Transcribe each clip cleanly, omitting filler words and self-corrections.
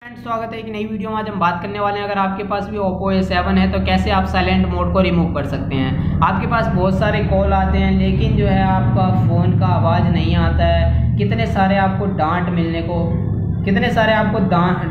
स्वागत है एक नई वीडियो में। आज हम बात करने वाले हैं, अगर आपके पास भी Oppo A7 है तो कैसे आप साइलेंट मोड को रिमूव कर सकते हैं। आपके पास बहुत सारे कॉल आते हैं लेकिन जो है आपका फ़ोन का आवाज़ नहीं आता है। कितने सारे आपको डांट मिलने को, कितने सारे आपको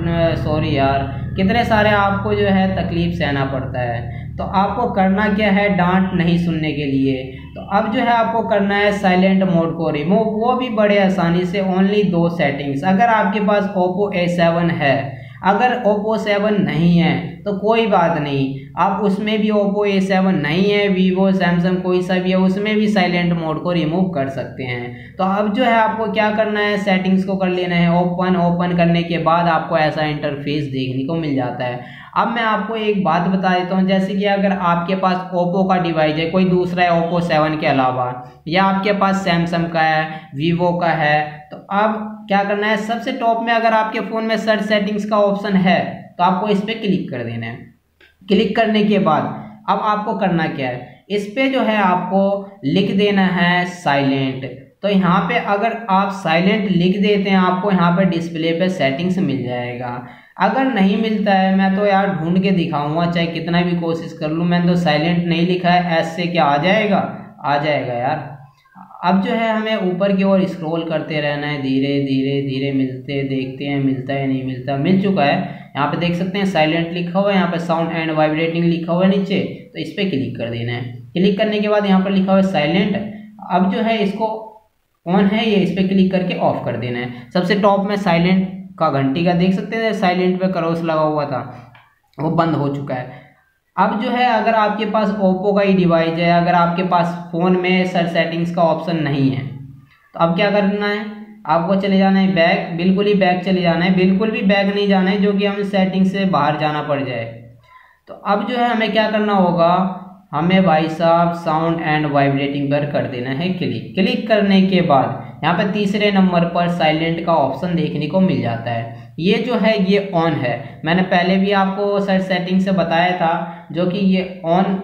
कितने सारे आपको जो है तकलीफ़ सहना पड़ता है। तो आपको करना क्या है, डांट नहीं सुनने के लिए तो अब जो है आपको करना है साइलेंट मोड को रिमूव, वो भी बड़े आसानी से। Only 2 settings. अगर आपके पास Oppo A7 है, अगर Oppo 7 नहीं है तो कोई बात नहीं, आप उसमें भी Oppo A7 नहीं है, Vivo, Samsung कोई सा भी है, उसमें भी साइलेंट मोड को रिमूव कर सकते हैं। तो अब जो है आपको क्या करना है, सेटिंग्स को कर लेना है ओपन करने के बाद आपको ऐसा इंटरफेस देखने को मिल जाता है। अब मैं आपको एक बात बता देता हूँ, जैसे कि अगर आपके पास Oppo का डिवाइस है, कोई दूसरा है Oppo 7 के अलावा, या आपके पास Samsung का है, Vivo का है, तो अब क्या करना है, सबसे टॉप में अगर आपके फ़ोन में सर्च सेटिंग्स का ऑप्शन है तो आपको इस पर क्लिक कर देना है। क्लिक करने के बाद अब आपको करना क्या है, इस पे जो है आपको लिख देना है साइलेंट। तो यहाँ पे अगर आप साइलेंट लिख देते हैं, आपको यहाँ पे डिस्प्ले पे सेटिंग्स मिल जाएगा। अगर नहीं मिलता है, मैं तो यार ढूंढ के दिखाऊंगा, चाहे कितना भी कोशिश कर लूँ। मैंने तो साइलेंट नहीं लिखा है, ऐसे क्या आ जाएगा, आ जाएगा यार। अब जो है हमें ऊपर की ओर स्क्रॉल करते रहना है, धीरे धीरे धीरे मिलते देखते हैं, मिलता है नहीं मिलता। मिल चुका है, यहाँ पे देख सकते हैं साइलेंट लिखा हुआ है, यहाँ पे साउंड एंड वाइब्रेटिंग लिखा हुआ है नीचे, तो इस पर क्लिक कर देना है। क्लिक करने के बाद यहाँ पर लिखा हुआ है साइलेंट। अब जो है इसको ऑन है ये, इस पर क्लिक करके ऑफ कर देना है। सबसे टॉप में साइलेंट का घंटी का देख सकते हैं, साइलेंट पे क्रॉस लगा हुआ था, वो बंद हो चुका है। अब जो है अगर आपके पास Oppo का ही डिवाइस है, अगर आपके पास फ़ोन में सर्च सेटिंग्स का ऑप्शन नहीं है, तो अब क्या करना है, आपको चले जाना है बैक, बिल्कुल ही बैक चले जाना है, बिल्कुल भी बैक नहीं जाना है जो कि हमें सेटिंग से बाहर जाना पड़ जाए। तो अब जो है हमें क्या करना होगा, हमें भाई साहब साउंड एंड वाइब्रेटिंग पर कर देना है क्लिक। क्लिक करने के बाद यहाँ पर तीसरे नंबर पर साइलेंट का ऑप्शन देखने को मिल जाता है। ये जो है ये ऑन है, मैंने पहले भी आपको सर्च सेटिंग से बताया था, जो कि ये ऑन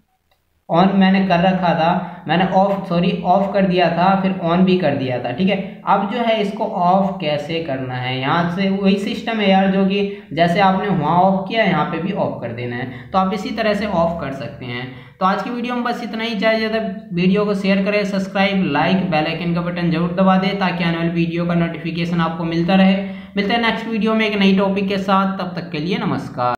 मैंने कर रखा था, मैंने ऑफ कर दिया था, फिर ऑन भी कर दिया था, ठीक है। अब जो है इसको ऑफ कैसे करना है, यहाँ से वही सिस्टम है यार, जो कि जैसे आपने वहाँ ऑफ किया यहाँ पे भी ऑफ कर देना है, तो आप इसी तरह से ऑफ कर सकते हैं। तो आज की वीडियो में बस इतना ही। ज़्यादा वीडियो को शेयर करें, सब्सक्राइब, लाइक, बेल आइकन का बटन जरूर दबा दें ताकि आने वाली वीडियो का नोटिफिकेशन आपको मिलता रहे। मिलते हैं नेक्स्ट वीडियो में एक नई टॉपिक के साथ, तब तक के लिए नमस्कार।